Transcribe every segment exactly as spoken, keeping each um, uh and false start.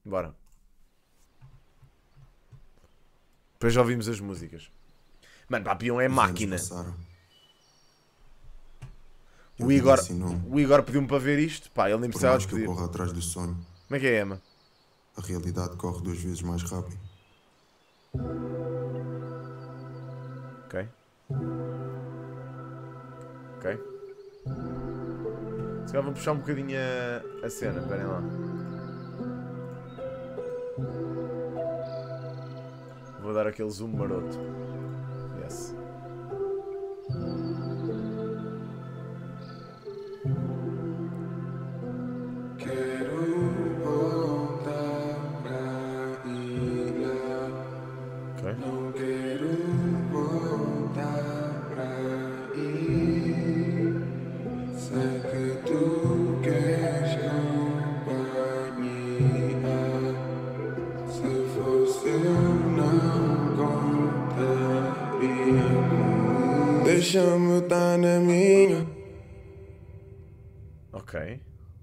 Bora. Depois já ouvimos as músicas. Mano, Papillon é máquina. O Igor, o Igor pediu-me para ver isto. Pá, ele nem precisava de pedir. Corre atrás do sonho. Como é que é, Emma? A realidade corre duas vezes mais rápido. Ok. Ok. Se calhar vou puxar um bocadinho a, a cena, esperem lá. Vou dar aquele zoom maroto. Yes. Quero voltar pra ilha. Ok. Não quero voltar pra ir. Sei que tu queres companhia. Se fosse eu não contaria. Deixa-me estar na minha. Ok.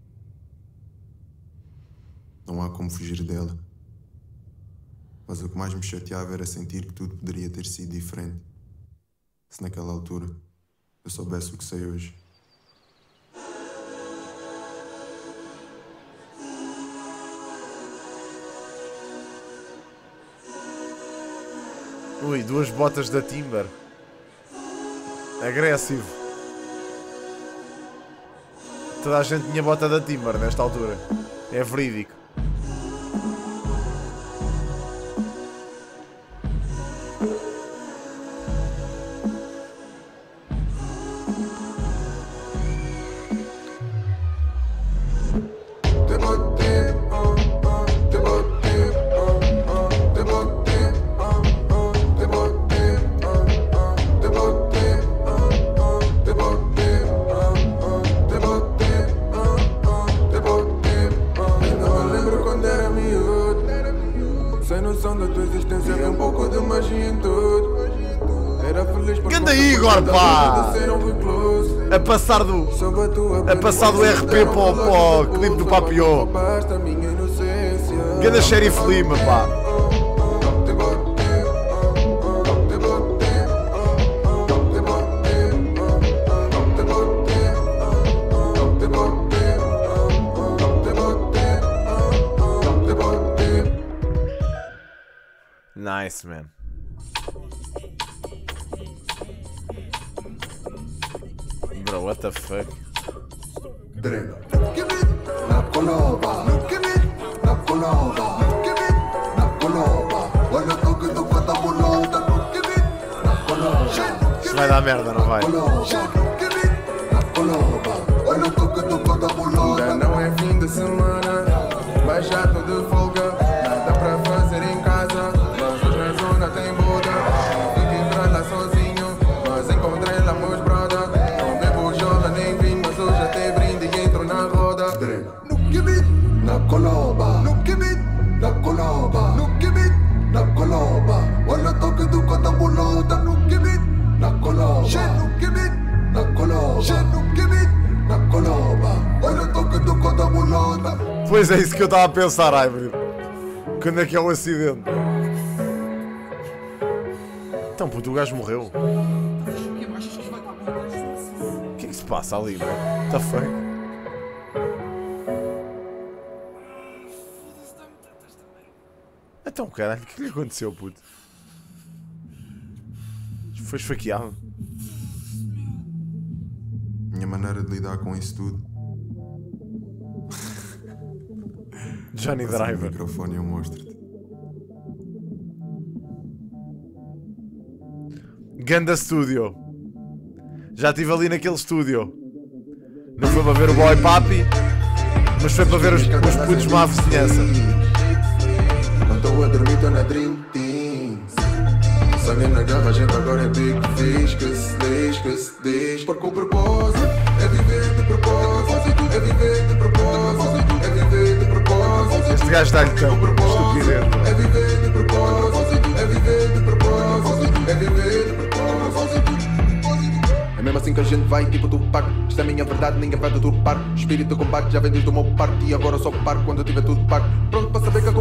Não há como fugir dela. Mas o que mais me chateava era sentir que tudo poderia ter sido diferente. Se naquela altura eu soubesse o que sei hoje. Ui, duas botas da Timber. Agressivo. Toda a gente tinha bota da Timber nesta altura. É verídico. Ganda Igor, pá! A passar do... A passar do R P para o, para o clipe do Papillon. Ganda Sheriff Lima, pá! Nice, man. Bro, what the fuck? Drena. Na coloba. Na coloba. Na coloba. Olha o toque do quanta bolota. Na coloba. Isso vai dar merda, não vai? Na coloba. Olha o toque do quanta bolota. Ainda não é fim de semana, mas já tô de folga. Nada pra fazer em casa, mas hoje na zona tem boda. Fico entrar lá sozinho, mas encontrei lá meus brother. Não bebo jola nem vinho, mas hoje até brinde e entro na roda. No kibit, na coloba. No kibit, na coloba. No kibit, na coloba. Olha o toque do quanta bolota. No kibit, na coloba. No kibit, na coloba. No kibit, na coloba. Olha o toque do quanta bolota. Pois é isso que eu estava a pensar, Hybrid. Quando é que é o acidente? Então, puto, o gajo morreu. O que é que se passa ali, bro? Tá feio. Então, caralho, o que lhe aconteceu, puto? Foi esfaqueado. Minha maneira de lidar com isso tudo. Johnny Driver. O microfone eu mostro-te. Ganda Studio. Já estive ali naquele estúdio. Não foi para ver o Boy Papi, mas foi para ver os, os putos má vizinhança. Não estou a dormir, estou na Dream Teams. Sonhei na garra, a gente agora é big fish. Que se diz, que se diz. Porque o propósito é viver de propósito. É viver de propósito. É viver de propósito. Este gajo dá-lhe tão estupidez. É viver de propósito. É viver de propósito. É viver de propósito. É mesmo assim que a gente vai, tipo Tupac. Isto é a minha verdade, ninguém vai deturpar. Espírito combate já vem desde o meu parque. E agora só paro quando eu tiver tudo pago. Pronto para saber que a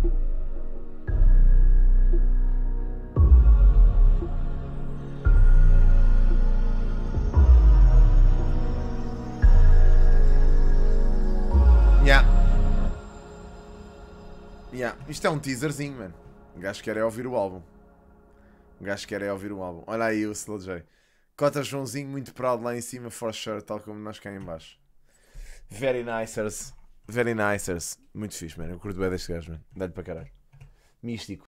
Yeah, isto é um teaserzinho, mano. O gajo quer é ouvir o álbum. O gajo quer é ouvir o álbum. Olha aí o Slow J. Cota Joãozinho, muito proud lá em cima, for sure, tal como nós cá em baixo. Very nicers. Very nicers. Muito fixe, mano. Eu curto bem deste gajo, mano. Dá-lhe para caralho. Místico.